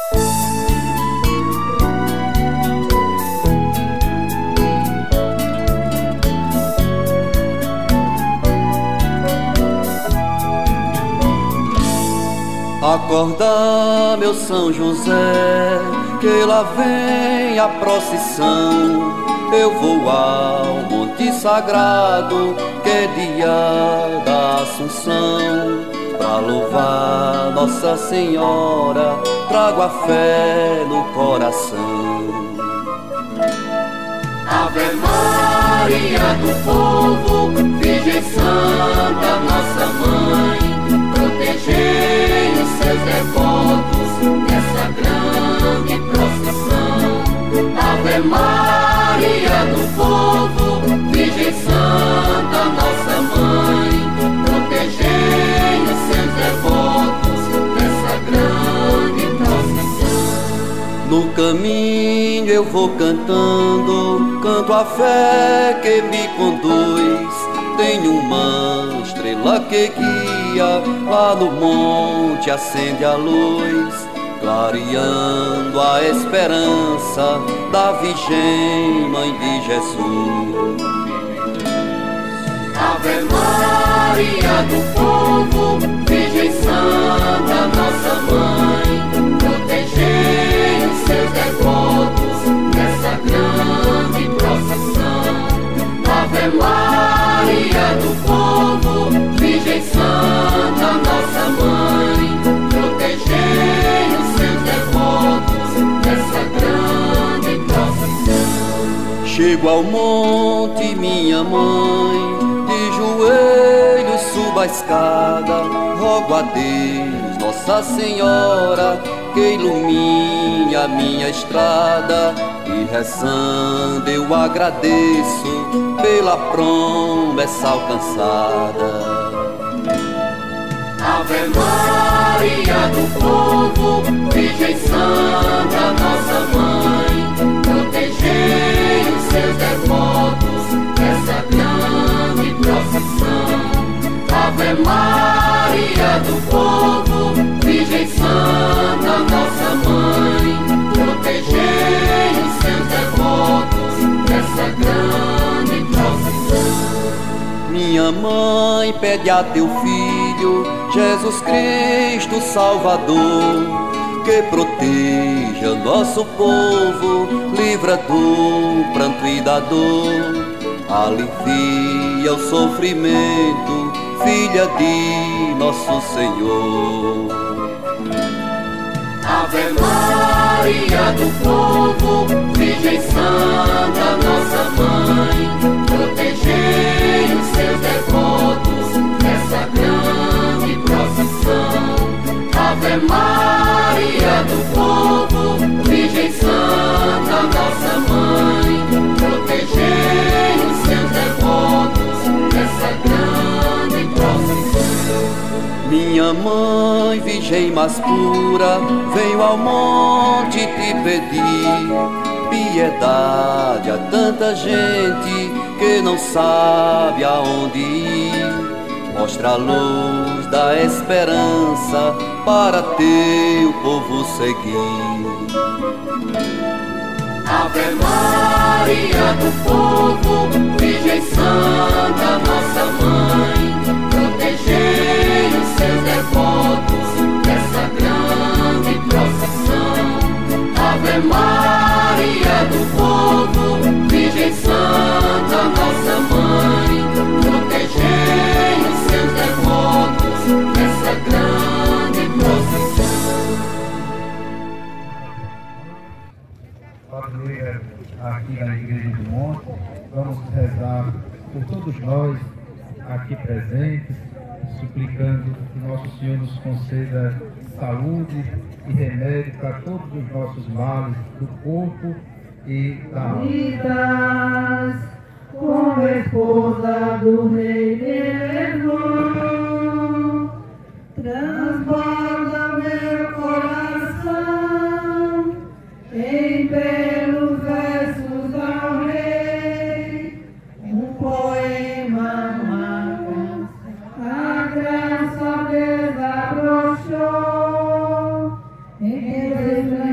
Acorda, meu São José, que lá vem a procissão. Eu vou ao Monte Sagrado, que é dia da Assunção. Pra louvar Nossa Senhora, trago a fé no coração. Ave Maria do povo, Virgem Santa, nossa mãe, protegei os seus devotos nessa grande procissão. Ave Maria do povo, Virgem Santa, nossa mãe, protegei os seus devotos nessa grande procissão. No caminho eu vou cantando, canto a fé que me conduz. Tenho uma estrela que guia, lá no monte acende a luz, clareando a esperança da Virgem Mãe de Jesus. Ave Maria do povo, Virgem Santa, nossa mãe, protegei os seus devotos nessa grande procissão. Ave Maria do povo, Virgem Santa, nossa mãe, protegei os seus devotos nessa grande procissão. Chego ao monte, minha mãe, de joelhos subo a escada, rogo a Deus, Nossa Senhora, que ilumine a minha estrada. E rezando eu agradeço pela promessa alcançada. Ave Maria do povo, Virgem Santa, nossa mãe, protegei os seus devotos nessa grande procissão. Ave Maria do povo, Virgem Santa, nossa mãe, protegei os seus devotos nessa grande procissão. Minha mãe pede a teu filho, Jesus Cristo Salvador, que proteja nosso povo, livra do pranto e da dor, alivia o sofrimento, filha de nosso Senhor. Ave Maria do povo, Virgem Santa, nossa mãe, protegei os seus devotos nessa grande procissão. Ave Maria do povo, Virgem Santa, nossa mãe, protegei os seus devotos nessa grande procissão. Minha mãe, Virgem mais pura, venho ao monte te pedir piedade a tanta gente que não sabe aonde ir. Mostra a luz da esperança para teu povo seguir. Ave Maria do povo, Virgem Santa, nossa mãe, protegei os seus devotos nessa grande procissão. Ave Maria do povo, Virgem Santa, nossa mãe, protegei os seus devotos nessa grande procissão. Padroeira aqui na Igreja do Monte, vamos rezar por todos nós aqui presentes, suplicando que Nosso Senhor nos conceda saúde e remédio para todos os nossos males do corpo e da alma. Unidas como esposa do Rei me levou, transborda meu coração em belos versos ao Rei, um poema, uma canção, a graça desabrochou em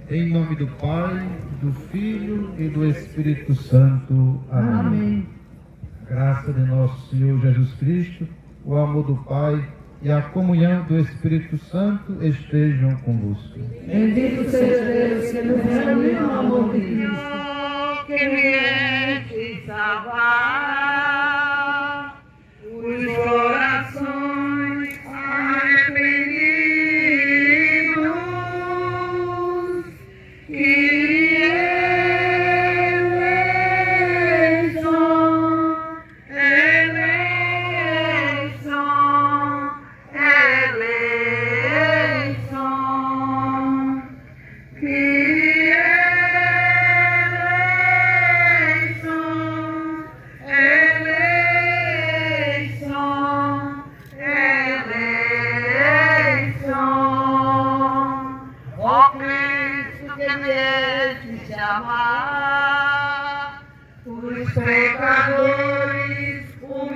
Em nome do Pai, do Filho e do Espírito Santo. Amém. Amém. Graça de nosso Senhor Jesus Cristo, o amor do Pai e a comunhão do Espírito Santo estejam convosco. Bendito seja Deus que nos reuniu no amor de Cristo. Que vieste salvar os corações arrependidos que os pecadores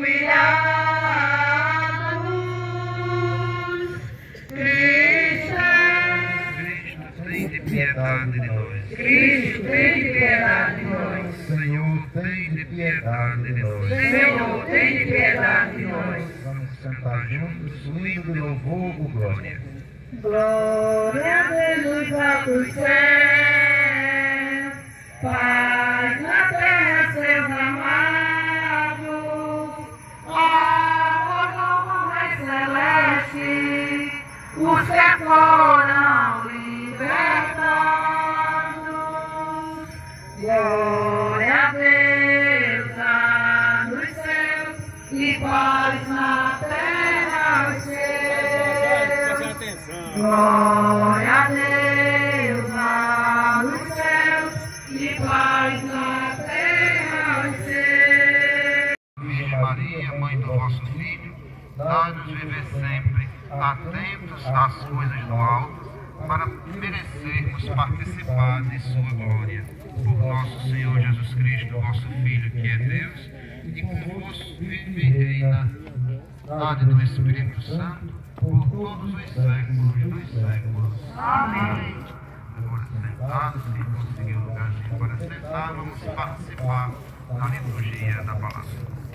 humilhados. Cristo, tem de piedade de nós. Cristo, tem de piedade de nós. Senhor, tem de piedade de nós. Senhor, tem de piedade de nós. Vamos cantar juntos o hino de louvor, o glória. Glória a Deus nos altos céus, paz na terra, seus amados, ó mais celeste, os que foram libertados. Glória a Deus nos céus e paz na terra, os céus. Glória a Deus nos céus e paz na terra, os céus. Virgem Maria, Mãe do vosso Filho, dai-nos viver sempre atentos às coisas do alto, para merecermos participar de sua glória. Por nosso Senhor Jesus Cristo, vosso Filho, que é Deus, e convosco vive e reina, dade do Espírito Santo, por todos os séculos dos séculos. Amém. Agora sentados, se conseguir um lugarzinho para sentar, vamos participar da liturgia da palavra.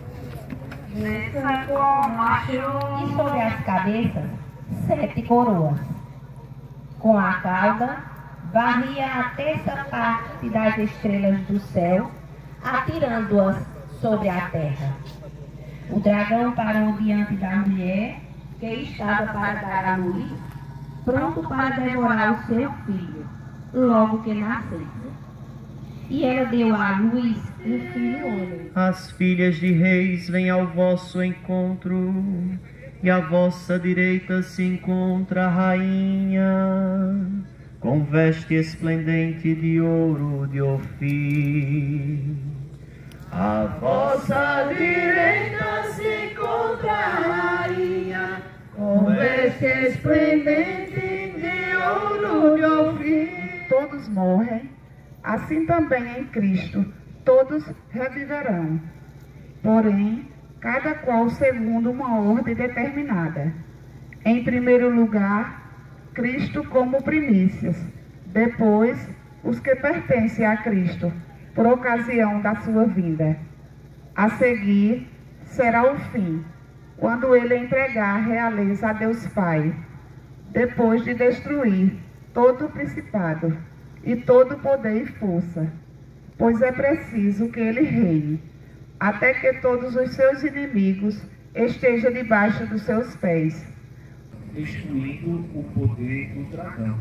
Desça como a chuva. E sobre as cabeças, 7 coroas. Com a cauda, varria a terça parte das estrelas do céu, atirando-as sobre a terra. O dragão parou diante da mulher, que estava para dar à luz, pronto para devorar o seu filho, logo que nascesse. E ela deu à luz um filho homem. As filhas de reis vêm ao vosso encontro, e à vossa direita se encontra a rainha, com veste esplendente de ouro de Ofir. À vossa direita se encontra a rainha, Com veste esplendente de ouro de Ofir. Todos morrem, assim também em Cristo, todos reviverão. Porém, cada qual segundo uma ordem determinada. Em primeiro lugar, Cristo como primícias. Depois, os que pertencem a Cristo, por ocasião da sua vinda. A seguir, será o fim, quando ele entregar a realeza a Deus Pai, depois de destruir todo o principado e todo poder e força, pois é preciso que ele reine, até que todos os seus inimigos estejam debaixo dos seus pés. Destruindo o poder do dragão.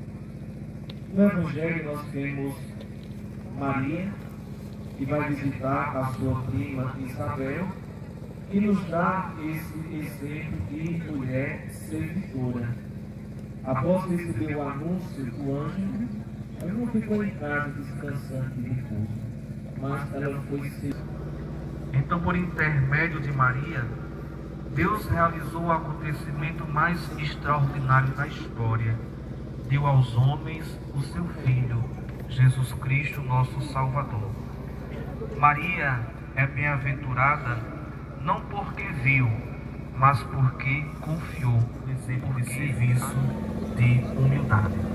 No Evangelho nós temos Maria, que vai visitar a sua prima Isabel, que nos dá esse exemplo de mulher servidora. Após receber o anúncio do anjo, ela não ficou em casa descansando de repouso, mas ela foi ser. Então, por intermédio de Maria, Deus realizou o acontecimento mais extraordinário da história. Deu aos homens o seu Filho, Jesus Cristo, nosso Salvador. Maria é bem-aventurada não porque viu, mas porque confiou, exemplo de serviço, de humildade.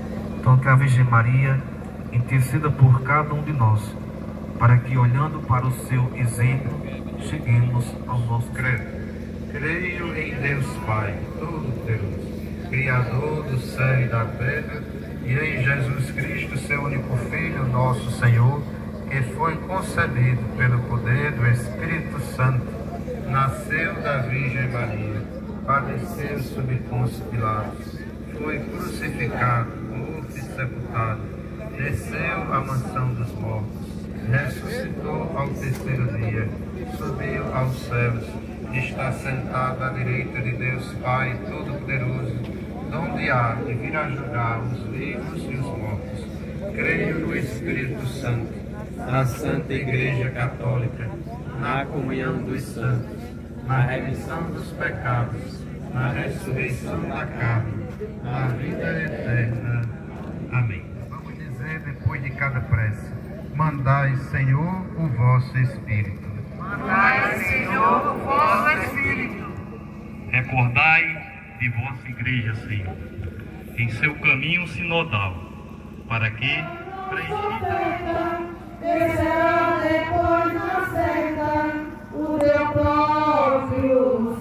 Então que a Virgem Maria interceda por cada um de nós, para que, olhando para o seu exemplo, cheguemos ao nosso credo. Creio em Deus Pai Todo-Poderoso, Criador do céu e da terra, e em Jesus Cristo, seu único Filho, nosso Senhor, que foi concebido pelo poder do Espírito Santo, nasceu da Virgem Maria, padeceu sob Pôncio Pilatos, foi crucificado, morto e sepultado, desceu à mansão dos mortos, ressuscitou ao terceiro dia, subiu aos céus, está sentado à direita de Deus Pai Todo-Poderoso, donde há de vir a julgar os vivos e os mortos. Creio no Espírito Santo, na Santa Igreja Católica, na comunhão dos santos, na remissão dos pecados, na ressurreição da carne, na vida eterna. Amém. Vamos dizer depois de cada prece: mandai, Senhor, o vosso Espírito. Mandai, Senhor, o vosso Espírito. Recordai de vossa Igreja, Senhor, em seu caminho sinodal, para que, preenchida, descerá depois na seta o teu próprio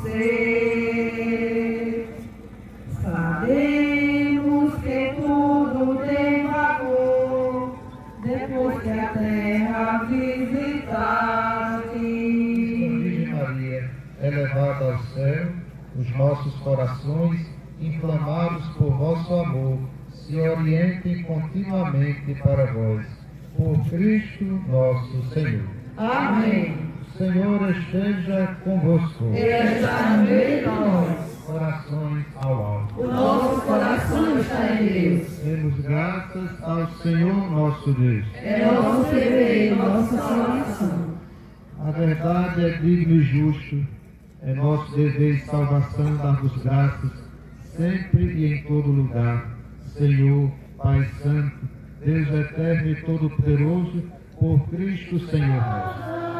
ser. Sabemos que tudo tem valor depois que a terra visitaste. Virgem Maria, elevada ao céu, os nossos corações, inflamados por vosso amor, se orientem continuamente para vós. Por Cristo nosso Senhor. Amém. O Senhor esteja convosco. Ele está no meio de nós. Corações ao alto. O nosso coração está em Deus. Demos graças ao Senhor nosso Deus. É nosso dever, nossa salvação. A verdade é digno e justo. É nosso dever e salvação dar-vos graças, sempre e em todo lugar. Senhor, Pai Santo, Deus eterno e todo-poderoso, por Cristo Senhor nosso.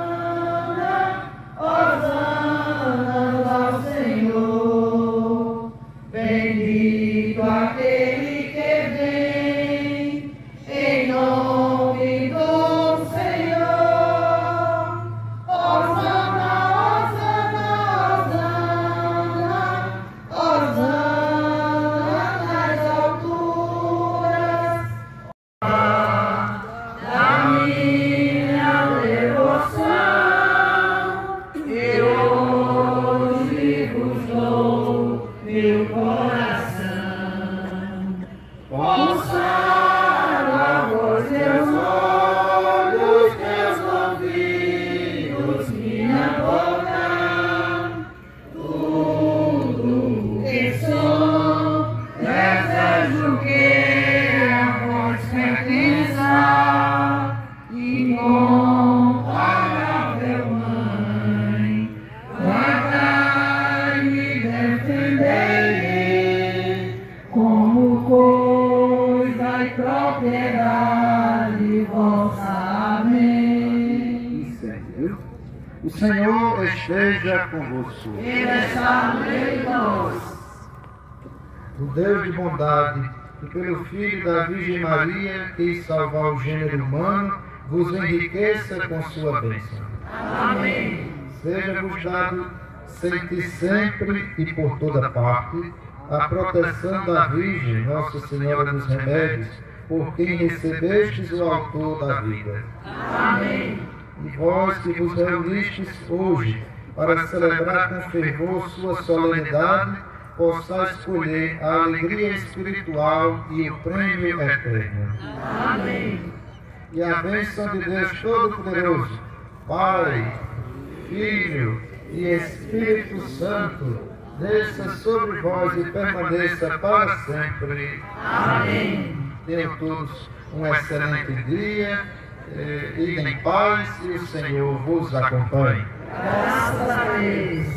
Hosana ao Senhor, bendito aquele que vem, em nome do Senhor. Hosana, Hosana, Hosana, Hosana nas alturas. Da minha devoção, eu hoje vos dou meu coração. Consagro a vós teus olhos, teus ouvidos, minha boca, tudo que sou, desejo que a vós pertença. Incomparável Mãe, guardai-me e defendei-me como coisa e propriedade vossa. Amém. O Senhor esteja convosco. Ele está no meio de nós. O Deus de bondade, que pelo Filho da Virgem Maria quis salvar o gênero humano, vos enriqueça com sua bênção. Amém. Seja-vos dado sentir sempre e por toda parte a proteção da Virgem, Nossa Senhora dos Remédios, por quem recebestes o autor da vida. Amém. E vós que vos reunistes hoje para celebrar com fervor sua solenidade, possais escolher a alegria espiritual e o prêmio eterno. Amém. E a bênção de Deus Todo-Poderoso, Pai, Filho e Espírito Santo, desça sobre vós e permaneça para sempre. Amém. Tenham todos um excelente dia, idem em paz e o Senhor vos acompanhe. Graças a Deus.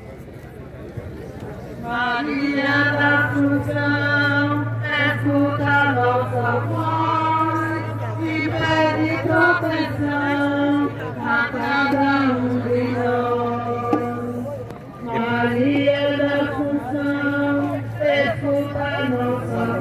Maria da Assunção, escuta nossa voz e pede proteção a cada um de nós. Maria da Assunção, escuta nossa voz.